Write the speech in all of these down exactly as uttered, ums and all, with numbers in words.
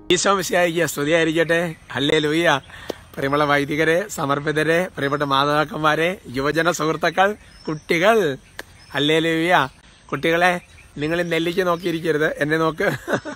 ഈശോ മിശിഹായിക്ക് സ്തുതിയായിരിക്കട്ടെ. ഹല്ലേലൂയ. പ്രിയമുള്ള വൈദികരെ, സമർപ്പിതരെ, പ്രിയപ്പെട്ട മാതാക്കന്മാരെ, യുവജന സുഹൃത്തുക്കൾ, കുട്ടികൾ, ഹല്ലേലൂയ. കുട്ടികളെ, നിങ്ങൾ നെല്ലിക്ക് നോക്കിയിരിക്കരുത്, എന്നെ നോക്ക്.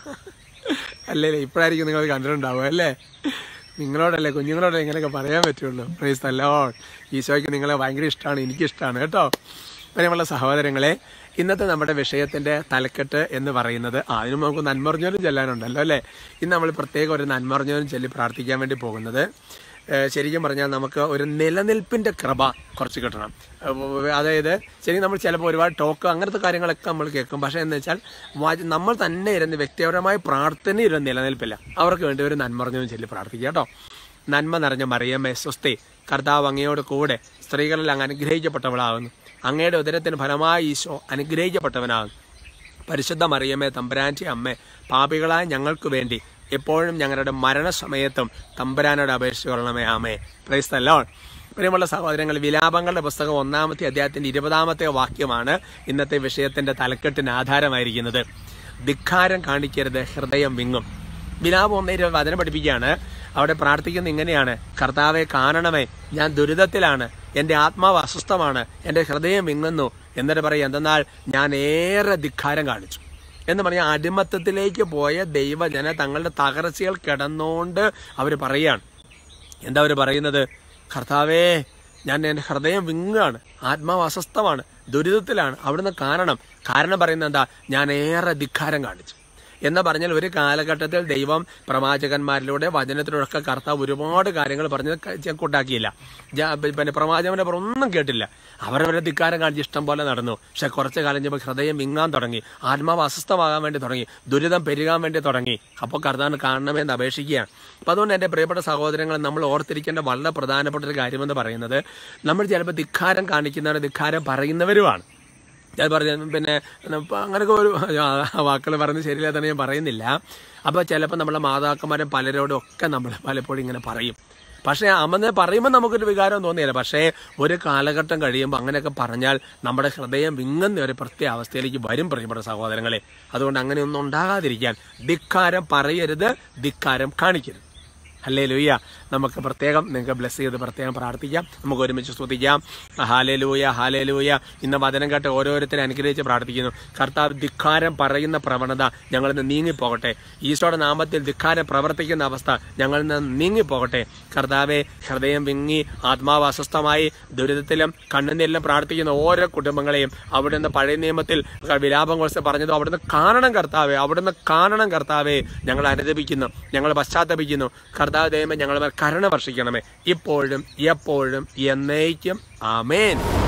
അല്ലേ, ഇപ്പോഴായിരിക്കും നിങ്ങൾ കണ്ടിട്ടുണ്ടാവുക അല്ലേ? നിങ്ങളോടല്ലേ, കുഞ്ഞുങ്ങളോടല്ലേ ഇങ്ങനെയൊക്കെ പറയാൻ പറ്റുള്ളൂ. Praise the lord. ഈശോയ്ക്ക് നിങ്ങളെ ഭയങ്കര ഇഷ്ടമാണ്, എനിക്കിഷ്ടമാണ് കേട്ടോ. പ്രിയമുള്ള സഹോദരങ്ങളെ, ഇന്നത്തെ നമ്മുടെ വിഷയത്തിൻ്റെ തലക്കെട്ട് എന്ന് പറയുന്നത്, ആ അതിന് നമുക്ക് നന്മറിഞ്ഞവരും ചെല്ലാനുണ്ടല്ലോ അല്ലേ? ഇന്ന് നമ്മൾ പ്രത്യേകം ഒരു നന്മറിഞ്ഞവരും ചൊല്ലി പ്രാർത്ഥിക്കാൻ വേണ്ടി പോകുന്നത്, ശരിക്കും പറഞ്ഞാൽ നമുക്ക് ഒരു നിലനിൽപ്പിൻ്റെ കൃപ കുറച്ച് കിട്ടണം. അതായത് ശരിക്കും നമ്മൾ ചിലപ്പോൾ ഒരുപാട് ടോക്ക് അങ്ങനത്തെ കാര്യങ്ങളൊക്കെ നമ്മൾ കേൾക്കും. പക്ഷേ എന്ന് വെച്ചാൽ നമ്മൾ തന്നെ ഇരുന്ന് വ്യക്തിപരമായി പ്രാർത്ഥന ഇരുന്ന് നിലനിൽപ്പില്ല. അവർക്ക് വേണ്ടി ഒരു നന്മറിഞ്ഞവരും ചൊല്ലി പ്രാർത്ഥിക്കുക കേട്ടോ. നന്മ നിറഞ്ഞ മറിയമേ സ്വസ്തി, കർത്താവ് അങ്ങയോട് കൂടെ സ്ത്രീകളിൽ അങ്ങ് അനുഗ്രഹിക്കപ്പെട്ടവളാകുന്നു. അങ്ങയുടെ ഉദരത്തിന് ഫലമായി ഈശോ അനുഗ്രഹിക്കപ്പെട്ടവനാകും. പരിശുദ്ധ മറിയമേ തമ്പുരാൻ്റെ അമ്മേ, പാപികളായ ഞങ്ങൾക്ക് വേണ്ടി എപ്പോഴും ഞങ്ങളുടെ മരണസമയത്തും തമ്പുരാനോട് അപേക്ഷിച്ച് കൊള്ളണമേ. ആമേ. Praise the lord. പ്രിയമുള്ള സഹോദരങ്ങൾ, വിലാപങ്ങളുടെ പുസ്തകം ഒന്നാമത്തെ അധ്യായത്തിന്റെ ഇരുപതാമത്തെ വാക്യമാണ് ഇന്നത്തെ വിഷയത്തിന്റെ തലക്കെട്ടിന് ആധാരമായിരിക്കുന്നത്. ധിക്കാരം കാണിക്കരുത്, ഹൃദയം വിങ്ങും. വിലാപം ഒന്നേ വചനം പഠിപ്പിക്കുകയാണ്. അവിടെ പ്രാർത്ഥിക്കുന്ന ഇങ്ങനെയാണ്: കർത്താവെ കാണണമേ, ഞാൻ ദുരിതത്തിലാണ്, എൻ്റെ ആത്മാവ് അസ്വസ്ഥമാണ്, എൻ്റെ ഹൃദയം വിങ്ങുന്നു. എന്നിട്ട് പറയുക, എന്തെന്നാൽ ഞാൻ ഏറെ ധിക്കാരം കാണിച്ചു എന്ന് പറഞ്ഞാൽ അടിമത്തത്തിലേക്ക് പോയ ദൈവജന തങ്ങളുടെ തകർച്ചകൾ കിടന്നുകൊണ്ട് അവർ പറയുകയാണ്. എന്താ അവർ പറയുന്നത്? കർത്താവേ, ഞാൻ എൻ്റെ ഹൃദയം വിങ്ങുകയാണ്, ആത്മാവ് അസ്വസ്ഥമാണ്, ദുരിതത്തിലാണ്, അവിടുന്ന് കാണണം. കാരണം പറയുന്നത് എന്താ? ഞാൻ ഏറെ ധിക്കാരം കാണിച്ചു എന്ന് പറഞ്ഞാൽ ഒരു കാലഘട്ടത്തിൽ ദൈവം പ്രവാചകന്മാരിലൂടെ വചനത്തിലൂടെ കർത്താവ് ഒരുപാട് കാര്യങ്ങൾ പറഞ്ഞത് കൂട്ടാക്കിയില്ല. പിന്നെ പ്രവാചകന്റെ ഒന്നും കേട്ടില്ല. അവരവരെ ധിക്കാരം കാണിച്ച് ഇഷ്ടം പോലെ നടന്നു. പക്ഷെ കുറച്ച് കാലം കഴിയുമ്പോൾ ഹൃദയം വിങ്ങാൻ തുടങ്ങി, ആത്മാവ് അസ്വസ്ഥമാകാൻ വേണ്ടി തുടങ്ങി, ദുരിതം പെരുകാൻ വേണ്ടി തുടങ്ങി. അപ്പോൾ കർത്താവിന് കാണണമെന്ന് അപേക്ഷിക്കുകയാണ്. അപ്പം അതുകൊണ്ട് എൻ്റെ പ്രിയപ്പെട്ട സഹോദരങ്ങൾ, നമ്മൾ ഓർത്തിരിക്കേണ്ട വളരെ പ്രധാനപ്പെട്ട ഒരു കാര്യമെന്ന് പറയുന്നത്, നമ്മൾ ചിലപ്പോൾ ധിക്കാരം കാണിക്കുന്നവരും ധിക്കാരം പറയുന്നവരുമാണ്. ഞാൻ പറഞ്ഞ പിന്നെ അങ്ങനെയൊക്കെ ഒരു വാക്കുകൾ പറഞ്ഞ് ശരിയില്ലാതെ ഞാൻ പറയുന്നില്ല. അപ്പോൾ ചിലപ്പോൾ നമ്മളെ മാതാക്കന്മാരും പലരോടും ഒക്കെ നമ്മൾ പലപ്പോഴും ഇങ്ങനെ പറയും. പക്ഷേ അമ്മ പറയുമ്പോൾ നമുക്കൊരു വികാരം തോന്നിയില്ല. പക്ഷേ ഒരു കാലഘട്ടം കഴിയുമ്പോൾ അങ്ങനെയൊക്കെ പറഞ്ഞാൽ നമ്മുടെ ഹൃദയം വിങ്ങുന്ന ഒരു പ്രത്യേക അവസ്ഥയിലേക്ക് വരും പ്രിയപ്പെട്ട സഹോദരങ്ങളെ. അതുകൊണ്ട് അങ്ങനെയൊന്നും ഉണ്ടാകാതിരിക്കാൻ ധിക്കാരം പറയരുത്, ധിക്കാരം കാണിക്കരുത്. ഹല്ലേലൂയ. നമുക്ക് പ്രത്യേകം നിങ്ങൾക്ക് ബ്ലെസ് ചെയ്ത് പ്രത്യേകം പ്രാർത്ഥിക്കാം. നമുക്ക് ഒരുമിച്ച് സ്തുതിക്കാം. Hallelujah, hallelujah. ഇന്ന് വചനം കേട്ട് ഓരോരുത്തരെ അനുഗ്രഹിച്ച് പ്രാർത്ഥിക്കുന്നു. കർത്താവ്, ധിക്കാരം പറയുന്ന പ്രവണത ഞങ്ങളിൽ നിന്ന് നീങ്ങിപ്പോകട്ടെ. ഈശോയുടെ നാമത്തിൽ ധിക്കാരം പ്രവർത്തിക്കുന്ന അവസ്ഥ ഞങ്ങളിൽ നിന്ന് നീങ്ങിപ്പോകട്ടെ. കർത്താവെ, ഹൃദയം വിങ്ങി ആത്മാവ് അസ്വസ്ഥമായി ദുരിതത്തിലും കണ്ണുനീരിലും പ്രാർത്ഥിക്കുന്ന ഓരോ കുടുംബങ്ങളെയും അവിടുന്ന് പഴയ നിയമത്തിൽ വിലാപം കുറിച്ച് പറഞ്ഞത് അവിടുന്ന് കാണണം കർത്താവെ, അവിടുന്ന് കാണണം കർത്താവെ. ഞങ്ങൾ അനുദപിക്കുന്നു, ഞങ്ങൾ പശ്ചാത്തപിക്കുന്നു. കർത്താവ് ദൈവമേ, ഞങ്ങൾ കരുണ വർഷിക്കണമേ, ഇപ്പോഴും എപ്പോഴും എന്നേക്കും. ആമേൻ.